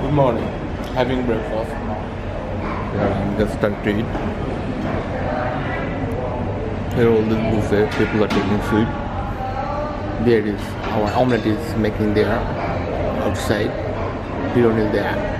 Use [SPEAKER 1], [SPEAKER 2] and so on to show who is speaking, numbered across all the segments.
[SPEAKER 1] Good morning. Having breakfast now. Yeah, I'm just starting to eat. Here all this buffet, people are taking food. There is our omelette is making there outside. Hiron is there.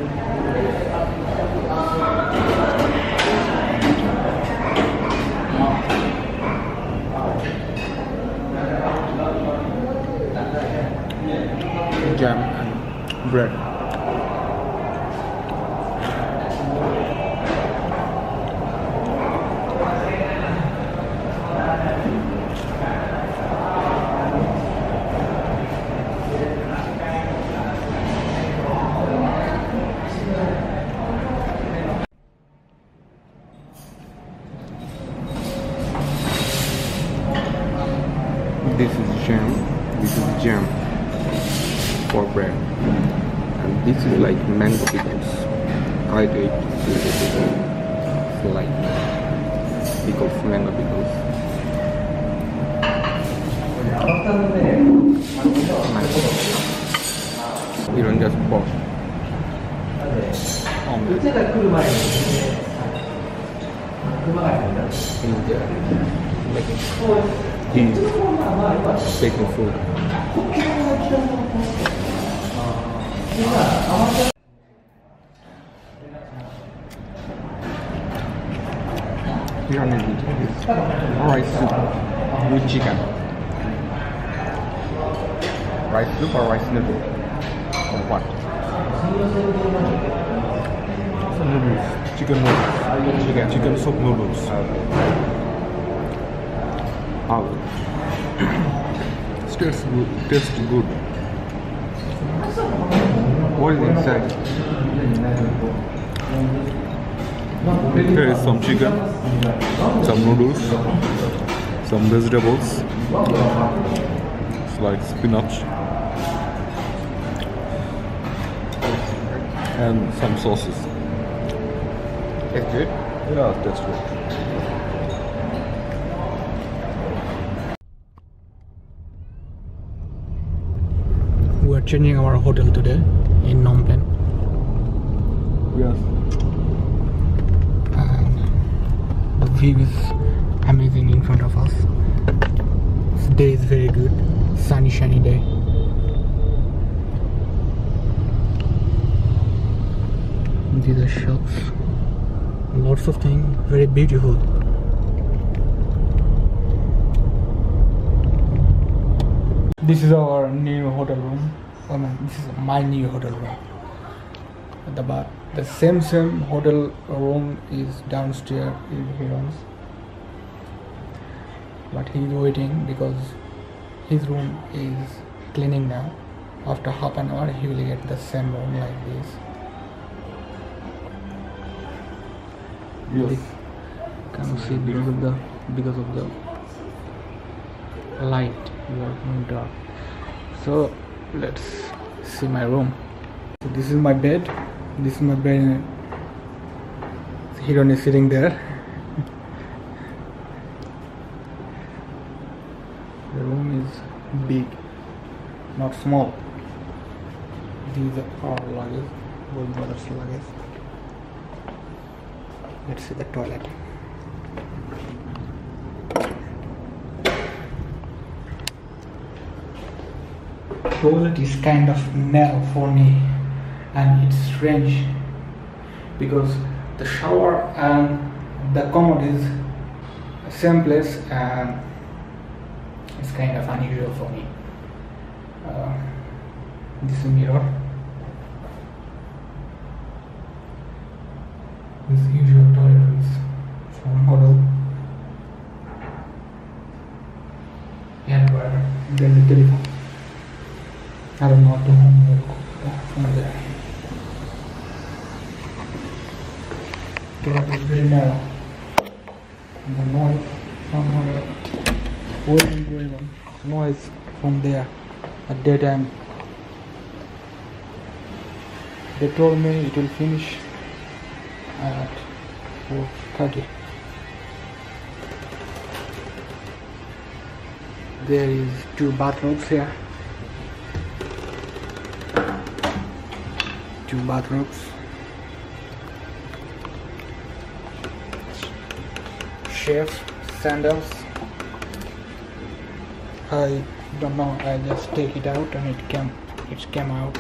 [SPEAKER 1] Jam and bread. This is jam. This is jam for bread, and this is like mango pickles. I like it. It's like pickles, mango pickles. You don't just pour omelette in there, like he's taking food. Here is rice soup with chicken. Rice soup or rice noodle? Or what?
[SPEAKER 2] Noodles, chicken noodles, chicken soup noodles.
[SPEAKER 1] How?
[SPEAKER 2] It tastes good. Tastes good.
[SPEAKER 1] What is inside?
[SPEAKER 2] There is some chicken, some noodles, some vegetables. It's like spinach and some sauces.
[SPEAKER 1] It's good.
[SPEAKER 2] Yeah, that's good.
[SPEAKER 3] We are changing our hotel today in Phnom Penh.
[SPEAKER 2] Yes.
[SPEAKER 3] And the view is amazing in front of us. This day is very good, sunny, shiny day. These are shops, lots of things, very beautiful. This is our new hotel room. I mean, this is my new hotel room. The same hotel room is downstairs in Hiron's, but he's waiting because his room is cleaning now. After half an hour, he will get the same room like this.
[SPEAKER 2] Yes.
[SPEAKER 3] Can you see because of the light, we are going dark. So let's see my room. So this is my bed. This is my bed. Hiron is sitting there. The room is big, not small. These are our luggage, both brothers' luggage. Let's see the toilet. Toilet is kind of narrow for me, and it's strange because the shower and the commode is same place, and it's kind of unusual for me. This is a mirror. This usual toilet is from hotel. And where there's a telephone. I don't know what to from there. Toilet is very narrow. And the noise somewhere wasn't going on. Noise from there at daytime. They told me it will finish at 4:30. There is 2 bathrooms here. 2 bathrobes, chef's sandals. I don't know, I just take it out and it came out.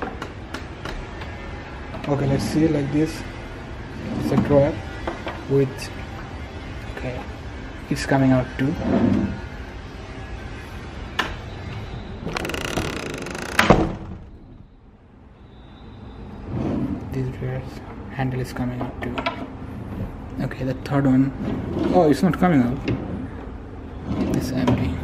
[SPEAKER 3] Okay, let's see, like this. It's a drawer with, okay, it's coming out too. This drawer's handle is coming out too. Okay, the third one, oh, it's not coming out. It's empty.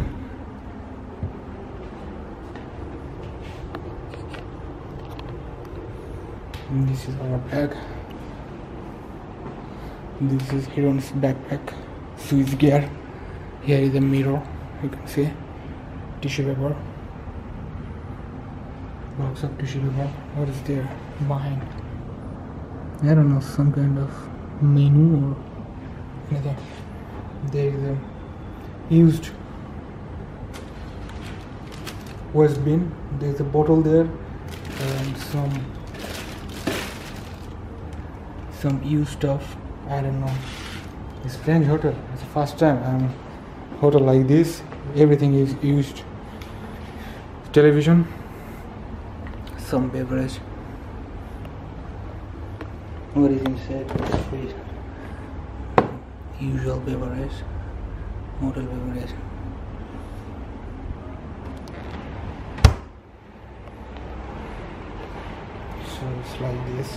[SPEAKER 3] This is our bag. This is Heron's backpack, Swiss gear. Here is a mirror, you can see. Tissue paper. Box of tissue paper. What is there behind? I don't know, some kind of menu or anything. There is a used waste bin. There is a bottle there and some used stuff. I don't know. It's French hotel. It's the first time I'm hotel like this. Everything is used. Television. Some beverage. What is inside? Please. Usual beverage. Hotel beverage. So it's like this.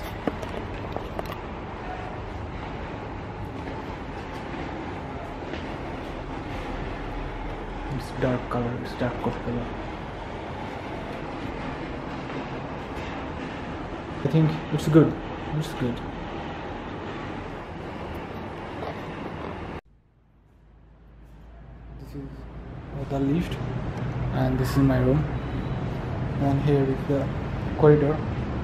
[SPEAKER 3] It's dark color, it's dark coat color. I think it's good. It's good. This is the lift, and this is my room. And here is the corridor.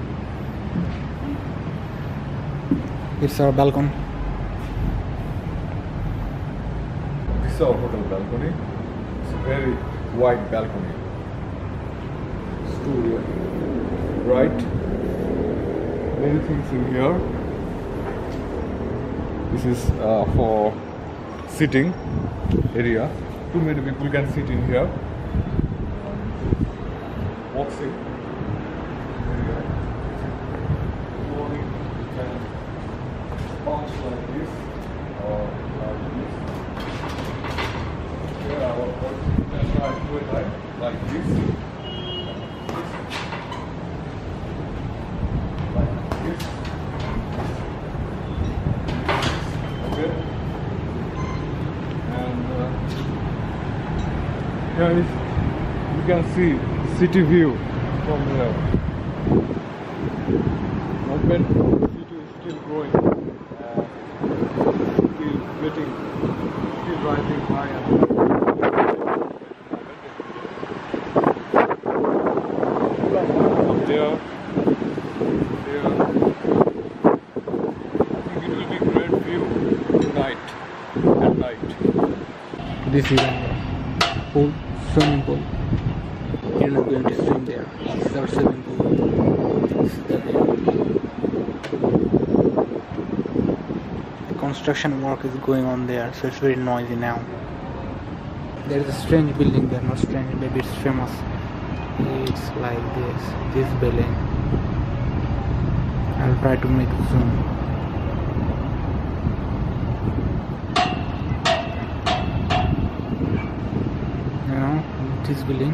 [SPEAKER 3] It's our balcony.
[SPEAKER 2] This is our hotel balcony. It's a very wide balcony. Studio. Right. Many things in here. This is for sitting area. Too many people can sit in here. Boxing area. Morning you can bounce like this or like this. Here our boxing can try to do it like this. Here is, you can see city view from here. Open, city is still growing, still rising high and there. I think it will be great view at night.
[SPEAKER 3] This is our pool, swimming pool. You're not going to swim there. This is our swimming pool. This is the view. The construction work is going on there, so it's very noisy now. There is a strange building there, not strange, maybe it's famous. It's like this building. I'll try to make it zoom. This building.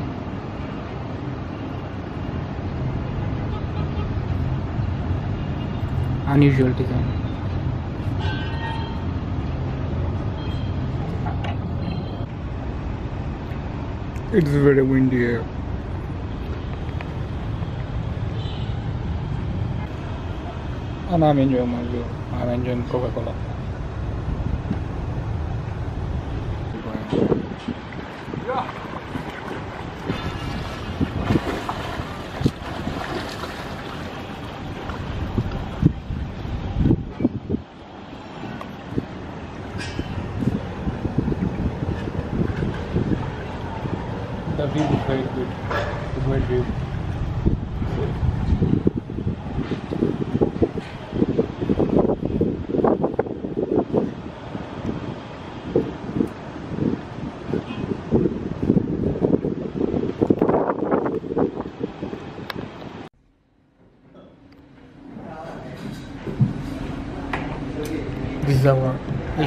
[SPEAKER 3] Unusual design. It's very windy here. And I'm enjoying my view. I'm enjoying Coca-Cola.
[SPEAKER 2] Yeah.
[SPEAKER 3] The view is very good. It's a great view.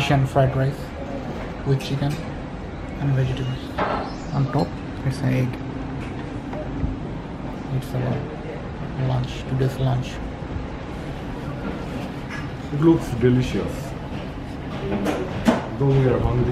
[SPEAKER 3] Asian fried rice with chicken and vegetables. On top, it's an egg. It's our lunch, today's lunch.
[SPEAKER 2] It looks delicious. Though we are hungry.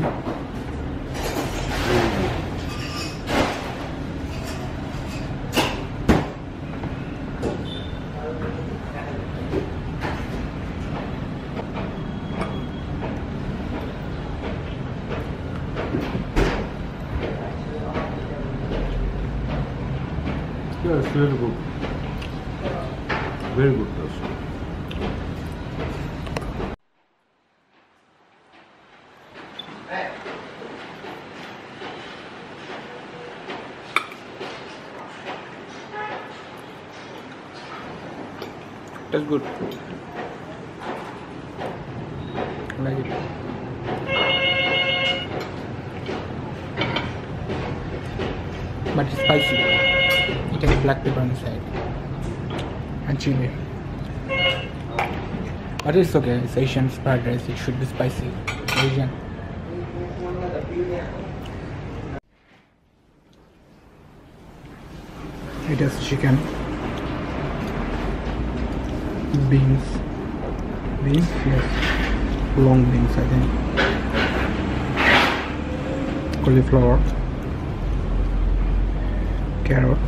[SPEAKER 2] Yeah, it's very good. Very good taste.
[SPEAKER 3] That's good. I like it. But it's spicy. It has black pepper inside and chili. But it's okay. It's Asian fried rice. It should be spicy. Asian. It has chicken, beans, yes, long beans I think, cauliflower, carrot,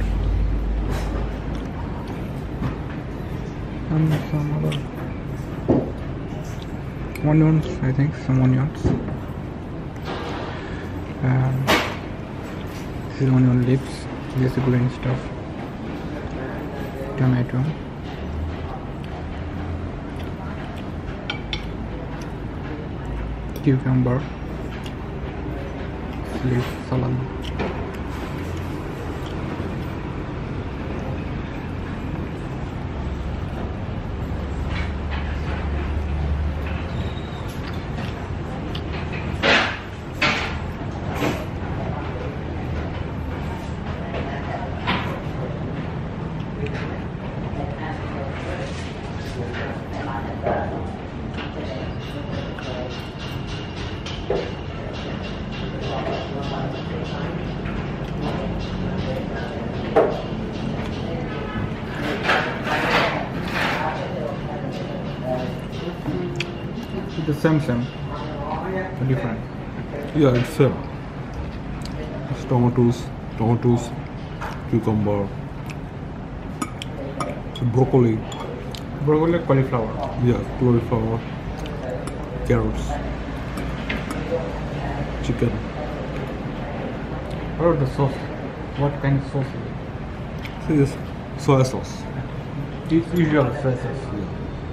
[SPEAKER 3] and some other onions, I think, some onions, this is onion lips, this is green stuff, tomato, cucumber, leaf salad. The same, but different.
[SPEAKER 2] Yeah, it's same. It's tomatoes, cucumber, broccoli,
[SPEAKER 3] Cauliflower.
[SPEAKER 2] yeah, cauliflower, carrots, chicken.
[SPEAKER 3] What about the sauce? What kind of sauce is it?
[SPEAKER 2] This is soy sauce.
[SPEAKER 3] It's usual soy sauce.
[SPEAKER 2] Yeah.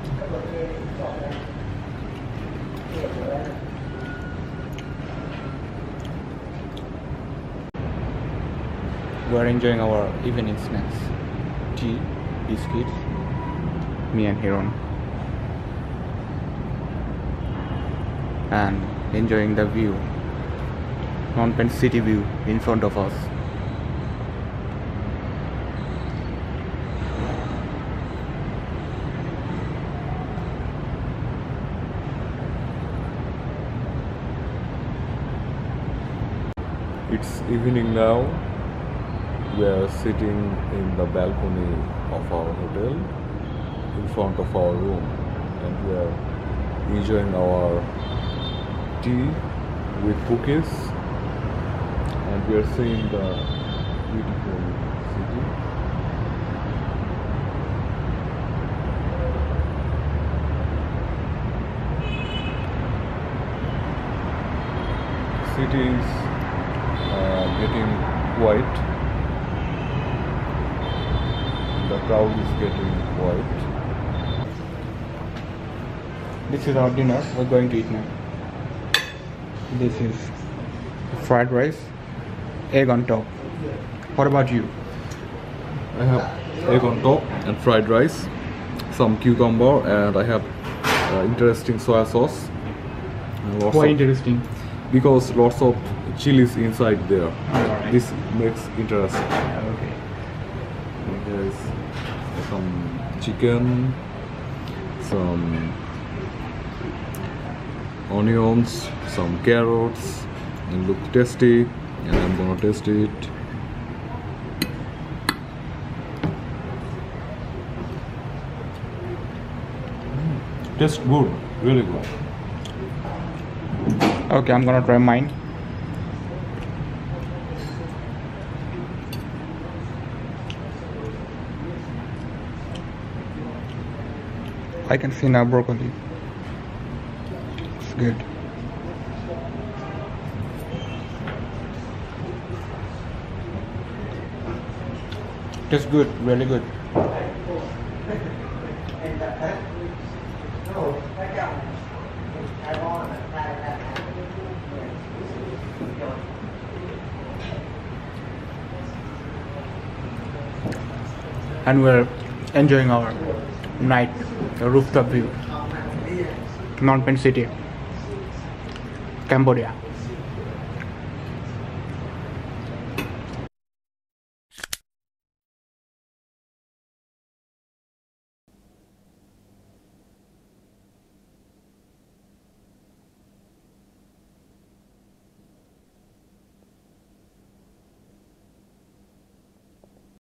[SPEAKER 1] We are enjoying our evening snacks, tea, biscuits, me and Hiron, and enjoying the view, Phnom Penh city view in front of us.
[SPEAKER 2] It's evening now. We are sitting in the balcony of our hotel in front of our room, and we are enjoying our tea with cookies, and we are seeing the beautiful city. City is getting quiet. The crowd is getting quiet.
[SPEAKER 3] This is our dinner. We're going to eat now. This is fried rice, egg on top. What about you?
[SPEAKER 2] I have egg on top and fried rice, some cucumber, and I have interesting soy sauce. And lots
[SPEAKER 3] Why
[SPEAKER 2] of-
[SPEAKER 3] interesting?
[SPEAKER 2] Because lots of chilies inside there.
[SPEAKER 3] Alright.
[SPEAKER 2] This makes interesting.
[SPEAKER 3] Okay.
[SPEAKER 2] And there is some chicken, some onions, some carrots, and look tasty. And I'm gonna taste it. Tastes good, really good.
[SPEAKER 1] Okay, I'm gonna try mine. I can see now broccoli. It's good. Tastes good, really good. And we're enjoying our night rooftop view, Phnom Penh City, Cambodia.